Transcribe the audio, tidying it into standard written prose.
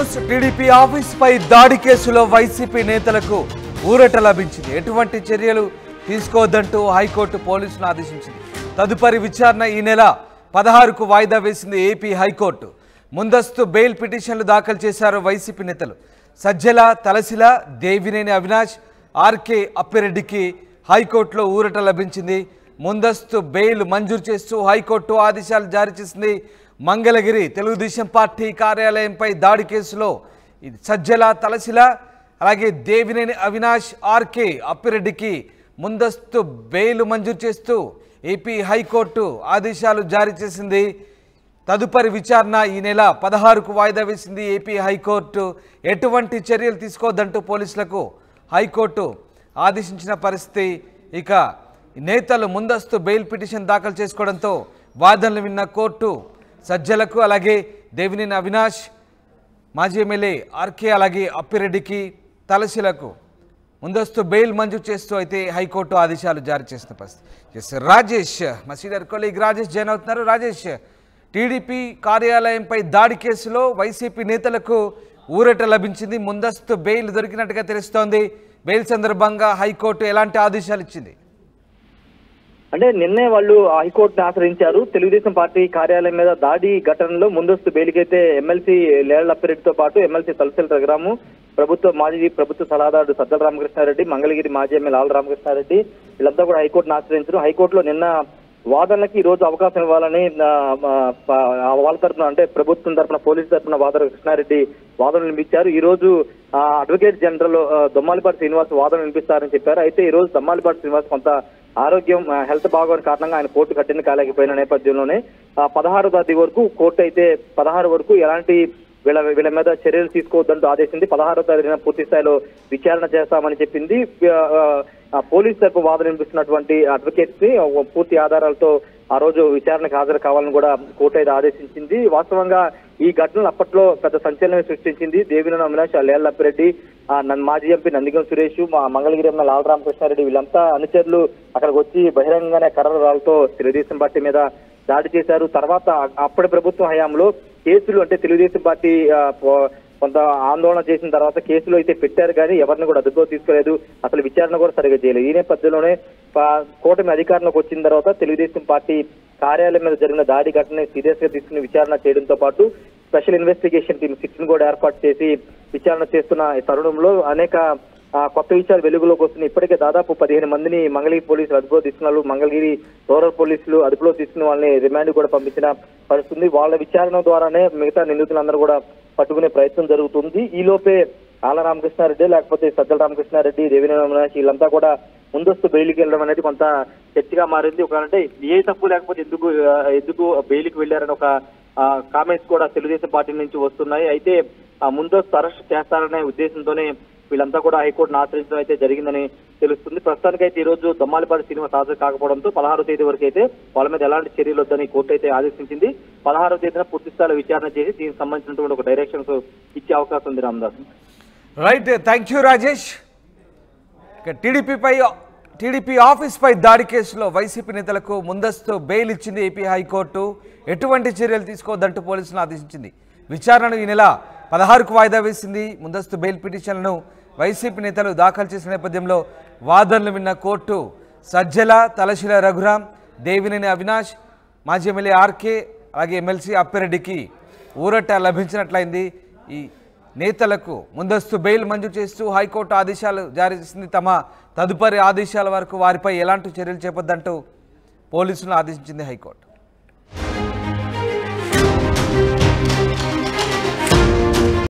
News. TDP ఆఫీస్పై దాడి కేసులో వైసీపీ నేతలకు ఊరట లభించింది. ఎటువంటి చర్యలు తీసుకోవద్దంటూ హైకోర్టు పోలీసులను ఆదేశించింది. తదుపరి విచారణ ఈ నెల 16కు వాయిదా వేసింది ఏపీ హైకోర్టు. ముందస్తు బెయిల్ పిటిషన్లు దాఖలు చేశారు వైసీపీ నేతలు. సజ్జల, తలసిల, దేవినేని అవినాష్, ఆర్కే అప్పిరెడ్డికి హైకోర్టులో ఊరట లభించింది. ముందస్తు బెయిల్ మంజూరు చేస్తూ హైకోర్టు ఆదేశాలు జారీ చేసింది. మంగళగిరి తెలుగుదేశం పార్టీ కార్యాలయంపై దాడి కేసులో సజ్జల, తలసిల, అలాగే దేవినేని అవినాష్, ఆర్కే అప్పిరెడ్డికి ముందస్తు బెయిల్ మంజూరు చేస్తూ ఏపీ హైకోర్టు ఆదేశాలు జారీ చేసింది. తదుపరి విచారణ ఈ నెల 16కు వాయిదా వేసింది ఏపీ హైకోర్టు. ఎటువంటి చర్యలు తీసుకోవద్దంటూ పోలీసులకు హైకోర్టు ఆదేశించిన పరిస్థితి. ఇక నేతలు ముందస్తు బెయిల్ పిటిషన్ దాఖలు చేసుకోవడంతో వాదనలు విన్న కోర్టు సజ్జలకు, అలాగే దేవినేని అవినాష్, మాజీ ఎమ్మెల్యే ఆర్కే, అలాగే అప్పిరెడ్డికి, తలసిలకు ముందస్తు బెయిల్ మంజూరు చేస్తూ అయితే హైకోర్టు ఆదేశాలు జారీ చేసిన పరిస్థితి. రాజేష్, మా సీనియర్ కొలీగ్ రాజేష్ జాయిన్ అవుతున్నారు. రాజేష్, టీడీపీ కార్యాలయంపై దాడి కేసులో వైసీపీ నేతలకు ఊరట లభించింది. ముందస్తు బెయిల్ దొరికినట్టుగా తెలుస్తోంది. బెయిల్ సందర్భంగా హైకోర్టు ఎలాంటి ఆదేశాలు ఇచ్చింది? అంటే నిన్నే వాళ్ళు హైకోర్టును ఆశ్రయించారు. తెలుగుదేశం పార్టీ కార్యాలయం మీద దాడి ఘటనలో ముందస్తు బెయిల్కైతే ఎమ్మెల్సీ లేళ్ల అప్పిరెడ్డితో పాటు ఎమ్మెల్సీ తలసిల రఘురాము, మాజీ ప్రభుత్వ సలహాదారుడు సజ్జల రామకృష్ణారెడ్డి, మంగళగిరి మాజీ ఎమ్మెల్యే ఆళ్ల రామకృష్ణారెడ్డి వీళ్ళంతా కూడా హైకోర్టును ఆశ్రయించారు. హైకోర్టులో నిన్న వాదనలకి ఈ రోజు అవకాశం ఇవ్వాలని వాళ్ళ తరఫున, అంటే ప్రభుత్వం తరఫున, పోలీసు తరఫున వాదన కృష్ణారెడ్డి వాదనలు వినిపించారు. ఈ రోజు అడ్వకేట్ జనరల్ దొమ్మాలిపాటి శ్రీనివాస్ వాదనలు వినిపిస్తారని చెప్పారు. అయితే ఈ రోజు దొమ్మాలిపాటి శ్రీనివాస్ కొంత ఆరోగ్యం, హెల్త్ బాగోని కారణంగా ఆయన కోర్టు కట్టిన కాలేకపోయిన నేపథ్యంలోనే 16వ తేదీ వరకు కోర్టు అయితే 16 వరకు ఎలాంటి వీళ్ళ మీద చర్యలు తీసుకోవద్దంటూ ఆదేశింది. 16వ తేదీన పూర్తి స్థాయిలో విచారణ చేస్తామని చెప్పింది. పోలీసు తరపు వాదన వినిపిస్తున్నటువంటి అడ్వకేట్స్ ని పూర్తి ఆధారాలతో ఆ రోజు విచారణకు హాజరు కావాలని కూడా కోర్టు అయితే ఆదేశించింది. వాస్తవంగా ఈ ఘటనలు అప్పట్లో పెద్ద సంచలనం సృష్టించింది. దేవినేని అవినాష్, లేళ్ల అప్పిరెడ్డి, మాజీ ఎంపీ నందిగం సురేష్, మంగళగిరి ఎమ్మెల్యే ఆళ్ల రామకృష్ణారెడ్డి వీళ్ళంతా అనుచరులు అక్కడికి వచ్చి బహిరంగంగానే కర్రరాలతో తెలుగుదేశం పార్టీ మీద దాడి చేశారు. తర్వాత అప్పటి ప్రభుత్వ హయాంలో కేసులు, అంటే తెలుగుదేశం పార్టీ కొంత ఆందోళన చేసిన తర్వాత కేసులు అయితే పెట్టారు, కానీ ఎవరిని కూడా అదుపులో తీసుకోలేదు. అసలు విచారణ కూడా సరిగా చేయలేదు. ఈ నేపథ్యంలోనే కూటమి అధికారంలోకి వచ్చిన తర్వాత తెలుగుదేశం పార్టీ కార్యాలయం మీద జరిగిన దాడి ఘటనని సీరియస్ గా తీసుకుని విచారణ చేయడంతో పాటు స్పెషల్ ఇన్వెస్టిగేషన్ టీమ్ 6 కూడా ఏర్పాటు చేసి విచారణ చేస్తున్న ఈ తరుణంలో అనేక కొత్త విషయాలు వెలుగులోకి వస్తున్నాయి. ఇప్పటికే దాదాపు 15 మందిని మంగళగిరి పోలీసులు అదుపులో తీసుకున్నారు. మంగళగిరి రూరల్ పోలీసులు అదుపులో తీసుకుని వాళ్ళని రిమాండ్ కూడా పంపించిన పరిస్థితుంది. వాళ్ళ విచారణ ద్వారానే మిగతా నిందితులందరూ కూడా పట్టుకునే ప్రయత్నం జరుగుతుంది. ఈ లోపే ఆళ్ల రామకృష్ణారెడ్డి, లేకపోతే సజ్జల రామకృష్ణారెడ్డి, దేవినేని అవినాష్ వీళ్ళంతా కూడా ముందస్తు బెయిల్కి వెళ్ళడం అనేది కొంత చర్చగా మారింది. అంటే ఏ తప్పు లేకపోతే ఎందుకు బెయిల్కి వెళ్ళారని ఒక కామెంట్స్ కూడా తెలుగుదేశం పార్టీ నుంచి వస్తున్నాయి. అయితే ముందస్తు అరెస్ట్ చేస్తారనే ఉద్దేశంతోనే వీళ్ళంతా కూడా హైకోర్టును ఆశ్రయించడం అయితే జరిగిందని తెలుస్తుంది. ప్రస్తుతానికైతే ఈ రోజు దొమ్మాలిపాటి శ్రీనివాస్ హాజరు కాకపోవడంతో 16వ తేదీ వరకు అయితే వాళ్ళ మీద ఎలాంటి చర్యలు వద్దని కోర్టు అయితే ఆదేశించింది. 16వ తేదీన పూర్తి స్థాయిలో విచారణ చేసి దీనికి సంబంధించినటువంటి ఒక డైరెక్షన్స్ ఇచ్చే అవకాశం ఉంది. Ramdas, right, thank you Rajesh. TDP ఆఫీస్పై దాడి కేసులో వైసీపీ నేతలకు ముందస్తు బెయిల్ ఇచ్చింది ఏపీ హైకోర్టు. ఎటువంటి చర్యలు తీసుకోవద్దంటూ పోలీసులను ఆదేశించింది. విచారణను ఈ నెల 16కు వాయిదా వేసింది. ముందస్తు బెయిల్ పిటిషన్లను వైసీపీ నేతలు దాఖలు చేసిన నేపథ్యంలో వాదనలు విన్న కోర్టు సజ్జల, తలసిల రఘురాం, దేవినేని అవినాష్, మాజీ ఎమ్మెల్యే ఆర్కే, అలాగే ఎమ్మెల్సీ అప్పిరెడ్డికి ఊరట లభించినట్లయింది. ఈ నేతలకు ముందస్తు బెయిల్ మంజూరు చేస్తూ హైకోర్టు ఆదేశాలు జారీ చేసింది. తమ తదుపరి ఆదేశాల వరకు వారిపై ఎలాంటి చర్యలు చేపద్దంటూ పోలీసులను ఆదేశించింది హైకోర్టు.